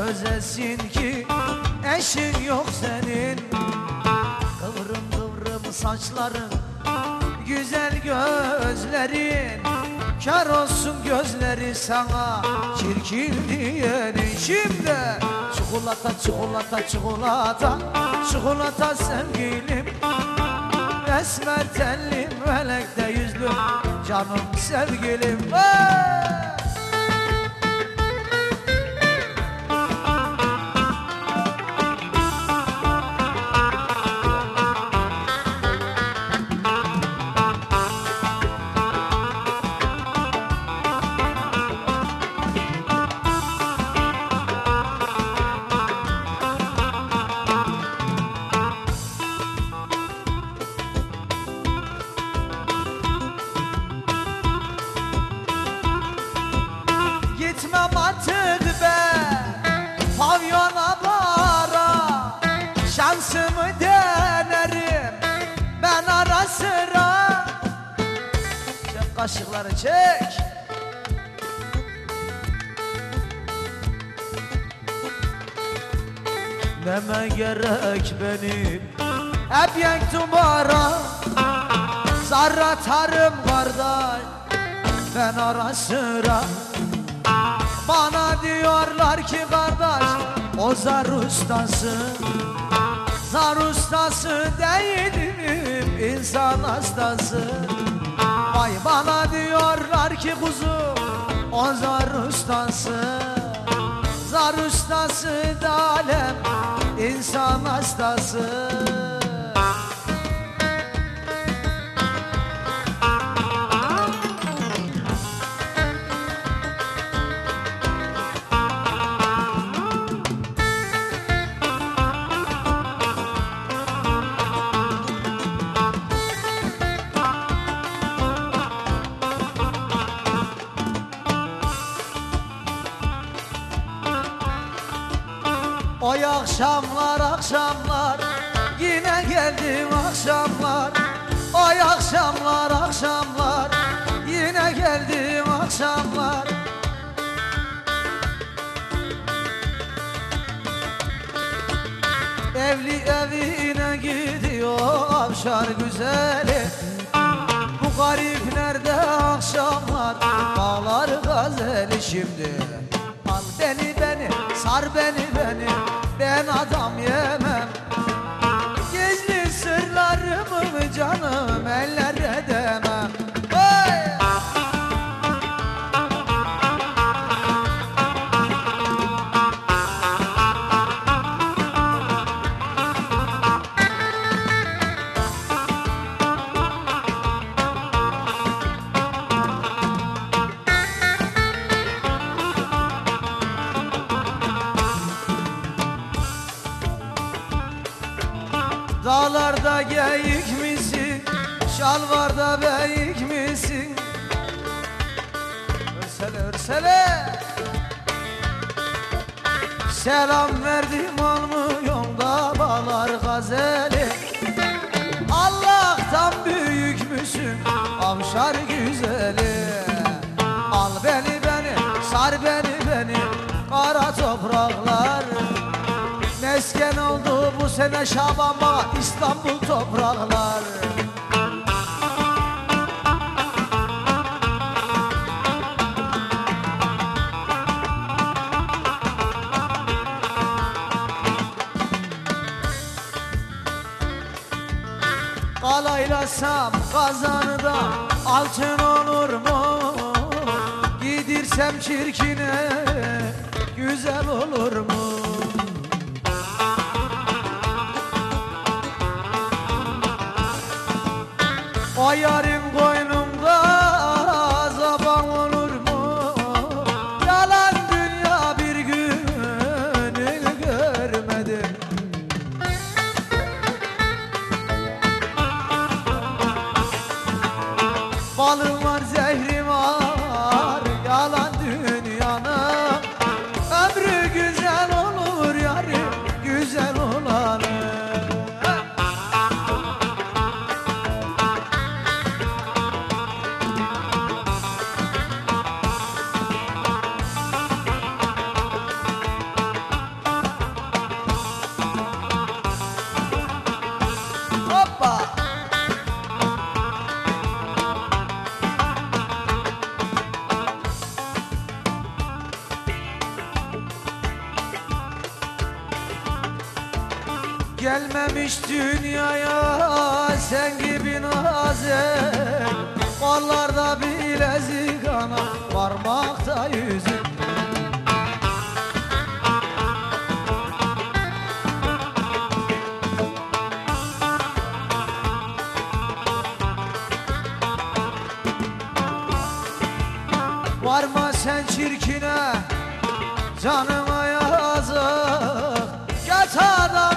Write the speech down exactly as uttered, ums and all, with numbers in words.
özesin ki eşin yok senin. Kıvrım kıvrım saçların, güzel gözlerin, kör olsun gözleri sana çirkin diyenin. Şimdi çikolata çikolata çikolata çikolata sevgilim, esmer tenlim melekte yüzlüm canım sevgilim. Hey! Gitmem artık ben pavyona bara, şansımı denerim ben ara sıra. Çek kaşıkları çek. Neme gerek benim hep yaktım bara, zar atarım kardeş ben ara sıra. Bana diyorlar ki kardeş o zar ustası, zar ustası değilim insan hastası. Vay bana diyorlar ki kuzum o zar ustası, zar ustası da alem insan hastası. Oy akşamlar akşamlar yine geldim akşamlar. Oy akşamlar akşamlar yine geldim akşamlar. Evli evine gidiyor avşar güzeli. Bu garip nerede akşamlar bağlar gazeli. Şimdi al beni beni sar beni beni, ben adam yemem. Gizli sırlarımı canım ellere demem. Hey! Dağlarda geyik misin, şalvarda beyik misin? Örsele örsele. Selam verdim olmuyor da bağlar gazeli. Allah'tan büyük müsün avşar güzeli? Al beni beni sar beni beni kara topraklar. Mesken oldu bu sene Şaban bana İstanbul topraklar. Kalaylasam kazanıda altın olur mu? Gidirsem çirkine güzel olur mu? O yarın koynumda zaban olur mu? Yalan dünya bir gününü görmedim. Balım var zehrim var yalan dünyanın. Ömrü güzel olur yarın güzel olanı. Gelmemiş dünyaya sen gibi nazik, kollarda bilezik ana, parmakta yüzük. Varma sen çirkine, canıma yazık, geç adam